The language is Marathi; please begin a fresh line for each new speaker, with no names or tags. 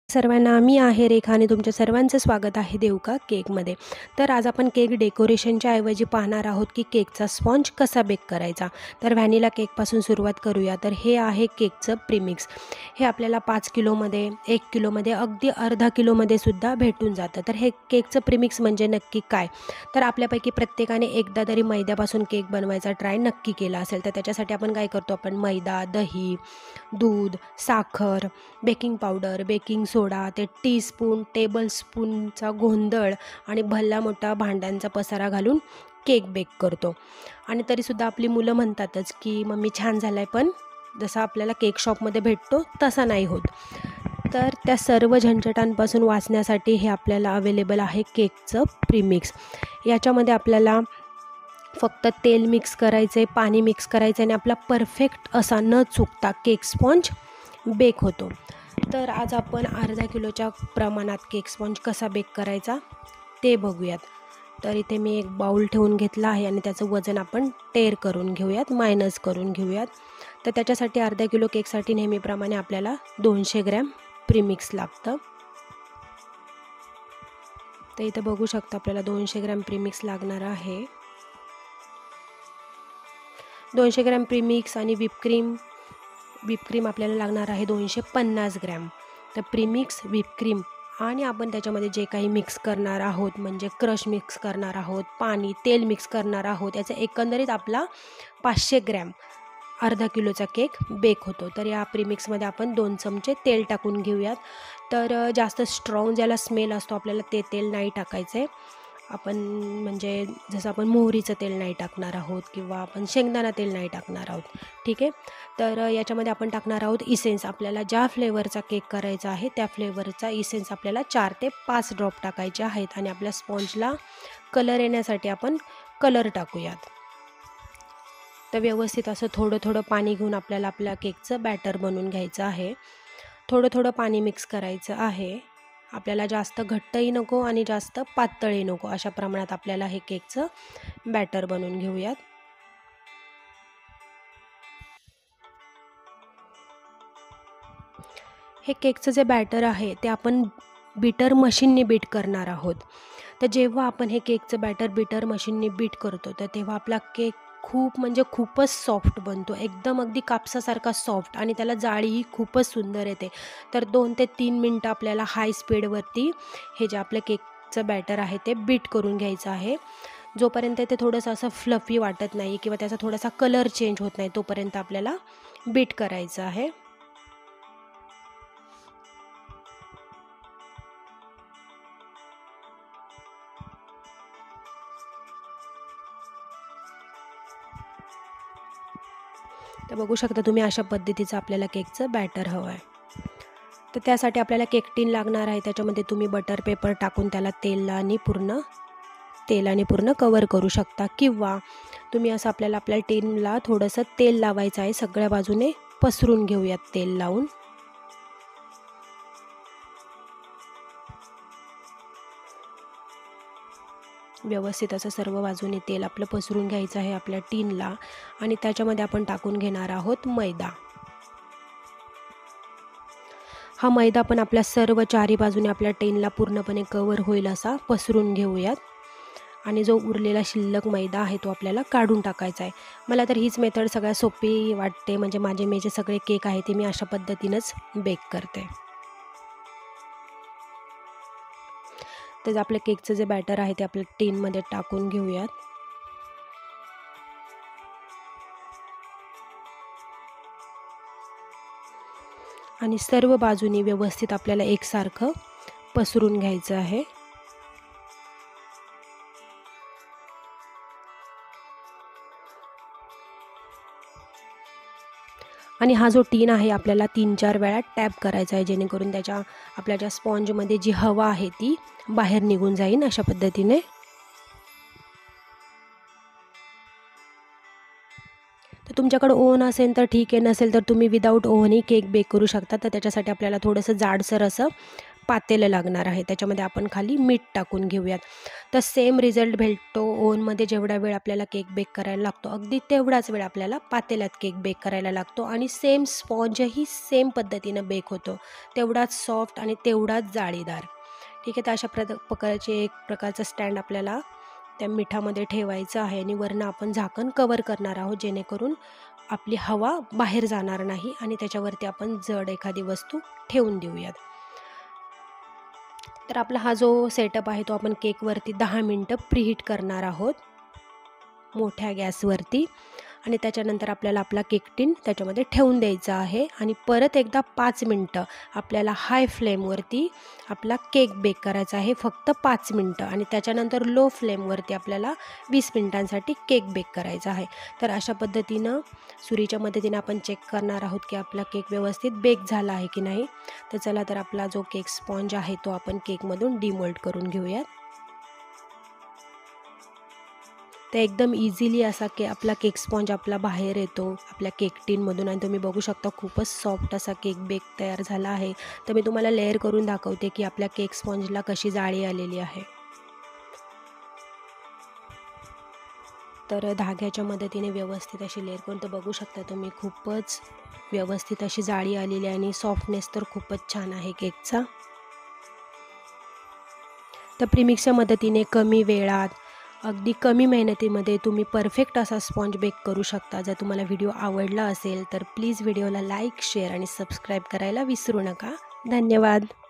सर्वांना मी आहे रेखा आणि तुमच्या सर्वांचं स्वागत आहे देवका केकमध्ये. तर आज आपण केक डेकोरेशनच्या ऐवजी पाहणार आहोत की केकचा स्पॉन्ज कसा बेक करायचा. तर व्हॅनिला केकपासून सुरुवात करूया. तर हे आहे केकचं प्रीमिक्स. हे आपल्याला 5 किलोमध्ये 1 किलोमध्ये अगदी अर्धा किलोमध्ये सुद्धा भेटून जातं. तर हे केकचं प्रीमिक्स म्हणजे नक्की काय. तर आपल्यापैकी प्रत्येकाने एकदा तरी मैद्यापासून केक बनवायचा ट्राय नक्की केला असेल. तर त्याच्यासाठी आपण काय करतो, आपण मैदा, दही, दूध, साखर, बेकिंग पावडर, बेकिंग सोडा, ते टीस्पून टेबलस्पूनचा गोंधळ आणि भल्ला मोठा भांड्यांचा पसारा घालून केक बेक करतो. आणि तरीसुद्धा आपली मुलं म्हणतातच की मम्मी छान झाला आहे, पण जसा आपल्याला केक शॉपमध्ये भेटतो तसा नाही होत. तर त्या सर्व झंझटांपासून वाचण्यासाठी हे आपल्याला अवेलेबल आहे केकचं प्रीमिक्स. याच्यामध्ये आपल्याला फक्त तेल मिक्स करायचं आहे, पाणी मिक्स करायचं आणि आपला परफेक्ट असा न चुकता केक स्पॉन्ज बेक होतो. तर आज आपण अर्धा किलोच्या प्रमाणात केक स्पॉन्ज कसा बेक करायचा ते बघूयात. तर इथे मी एक बाउल ठेवून घेतला आहे आणि त्याचं वजन आपण टेर करून घेऊयात, मायनस करून घेऊयात. तर त्याच्यासाठी अर्धा किलो केकसाठी नेहमीप्रमाणे आपल्याला 200 ग्रॅम प्रीमिक्स लागतं. तर इथे बघू शकता आपल्याला 200 ग्रॅम प्रीमिक्स लागणार आहे. 200 ग्रॅम प्रीमिक्स आणि व्हिपक्रीम आपल्याला लागणार आहे 250 ग्रॅम. तर प्रीमिक्स, व्हिपक्रीम आणि आपण त्याच्यामध्ये जे काही मिक्स करणार आहोत, म्हणजे क्रश मिक्स करणार आहोत, पाणी, तेल मिक्स करणार आहोत, याचा एकंदरीत आपला 500 ग्रॅम अर्धा किलोचा केक बेक होतो. तर या प्रीमिक्समध्ये आपण 2 चमचे तेल टाकून घेऊयात. तर जास्त स्ट्रॉंग ज्याला स्मेल असतो आपल्याला ते तेल नाही टाकायचं आहे. आपण म्हणजे जसं आपण मोहरीचं तेल नाही टाकणार आहोत किंवा आपण शेंगदाणा तेल नाही टाकणार आहोत, ठीक आहे. तर याच्यामध्ये आपण टाकणार आहोत इसेन्स. आपल्याला ज्या फ्लेवरचा केक करायचा आहे त्या फ्लेवरचा इसेन्स आपल्याला 4 ते 5 ड्रॉप टाकायचे आहेत. आणि आपल्या स्पॉन्जला कलर येण्यासाठी आपण कलर टाकूयात. तर व्यवस्थित असं थोडं थोडं पाणी घेऊन आपल्याला आपल्या केकचं बॅटर बनवून घ्यायचं आहे. थोडं थोडं पाणी मिक्स करायचं आहे. आपल्याला जास्त घट्टही नको आणि जास्त पातळही नको, अशा प्रमाणात आपल्याला हे केकचं बॅटर बनवून घेऊयात. हे केकचं जे बॅटर आहे ते आपण बीटर मशीनने बीट करणार आहोत. तर जेव्हा आपण हे केकचं बॅटर बीटर मशीनने बीट करतो तर तेव्हा आपला केक खूपच सॉफ्ट बनतो, एकदम अगदी कापसासारखा सॉफ्ट, आणि त्याला जाळीही खूपच सुंदर येते. तर 2 ते 3 मिनटं आपल्याला हाय स्पीडवरती हे जे आपलं केकचं बॅटर आहे ते बीट करून घ्यायचं आहे. जोपर्यंत ते थोडंसं असं फ्लफी वाटत नाही किंवा त्याचा थोडासा कलर चेंज होत नाही तोपर्यंत आपल्याला बीट करायचं आहे. तर बघू शकता तुम्ही, अशा पद्धतीचं आपल्याला केकचं बॅटर हवं आहे. तर त्यासाठी आपल्याला केक टीन लागणार आहे. त्याच्यामध्ये तुम्ही बटर पेपर टाकून त्याला तेलाने पूर्ण कवर करू शकता, किंवा तुम्ही असं आपल्या टीनला थोडंसं तेल लावायचं आहे. सगळ्या बाजूने पसरून घेऊयात तेल लावून. व्यवस्थित असं सर्व बाजूने तेल आपलं पसरून घ्यायचं आहे आपल्या टीनला. आणि त्याच्यामध्ये आपण टाकून घेणार आहोत मैदा. हा मैदा पण आपल्या सर्व चारी बाजूने आपल्या टीनला पूर्णपणे कवर होईल असा पसरून घेऊयात. आणि जो उरलेला शिल्लक मैदा आहे तो आपल्याला काढून टाकायचा आहे. मला तर हीच मेथड सगळ्यात सोपी वाटते, म्हणजे मी जे सगळे केक आहे ते मी अशा पद्धतीनंच बेक करते. तर आपलं केकचं जे बॅटर आहे ते आपल्या टीनमध्ये टाकून घेऊयात. आणि सर्व बाजूनी व्यवस्थित आपल्याला एकसारखं पसरून घ्यायचं आहे. आणि हा जो टीन आहे आपल्याला 3-4 वेळा टॅप करायचा आहे, जेणेकरून आपल्या ज्या स्पॉन्जमध्ये जी हवा आहे ती बाहेर निघून जाईल अशा पद्धतीने. तर तुमच्याकडे ओव्हन असेल तर ठीक आहे, नसेल तर तुम्ही विदाऊट ओव्हनही केक बेक करू शकता. तर त्याच्यासाठी आपल्याला थोडंसं जाडसर असं पातेलं लागणार आहे, त्याच्यामध्ये आपण खाली मीठ टाकून घेऊयात. तर सेम रिझल्ट भेटतो ओव्हनमध्ये जेवढा वेळ आपल्याला केक बेक करायला लागतो अगदी तेवढाच वेळ आपल्याला पातेल्यात केक बेक करायला लागतो आणि सेम स्पॉन्जही सेम पद्धतीनं बेक होतो, तेवढाच सॉफ्ट आणि तेवढाच जाळीदार. ठीक आहे, तर अशा प्रकारचे एक प्रकारचं स्टँड आपल्याला त्या मिठामध्ये ठेवायचं आहे आणि वरनं आपण झाकण कवर करणार आहोत, जेणेकरून आपली हवा बाहेर जाणार नाही आणि त्याच्यावरती आपण जड एखादी वस्तू ठेवून देऊयात. तर आपला हा जो सेटअप आहे तो आपण केकवरती 10 मिनटं प्रीहीट करणार आहोत मोठ्या गॅसवरती आणि त्याच्यानंतर आपल्याला आपला केक टिन त्याच्यामध्ये ठेवून द्यायचा आहे आणि परत एकदा 5 मिनटं आपल्याला हाय फ्लेमवरती आपला केक बेक करायचा आहे, फक्त 5 मिनटं, आणि त्याच्यानंतर लो फ्लेमवरती आपल्याला 20 मिनटांसाठी केक बेक करायचा आहे. तर अशा पद्धतीनं सुरीच्या मदतीने आपण चेक करणार आहोत की आपला केक व्यवस्थित बेक झाला आहे की नाही. तर चला, तर आपला जो केक स्पॉन्ज आहे तो आपण केकमधून डिमोल्ड करून घेऊयात. तर एकदम इझिली असा आपला केक स्पॉन्ज आपला बाहेर येतो आपल्या केक टिनमधून आणि तुम्ही बघू शकता खूपच सॉफ्ट असा केक बेक तयार झाला आहे. तर मी तुम्हाला लेअर करून दाखवते की आपल्या केक स्पॉन्जला कशी जाळी आलेली आहे. तर धाग्याच्या मदतीने व्यवस्थित अशी लेअर करून तर बघू शकता तुम्ही खूपच व्यवस्थित अशी जाळी आलेली आहे आणि सॉफ्टनेस तर खूपच छान आहे केकचा. तर प्रीमिक्सच्या मदतीने कमी वेळात अगदी कमी मेहनतीमध्ये तुम्ही परफेक्ट असा स्पॉन्ज बेक करू शकता. जर तुम्हाला व्हिडिओ आवडला असेल तर प्लीज व्हिडिओला लाईक, शेअर आणि सबस्क्राईब करायला विसरू नका. धन्यवाद.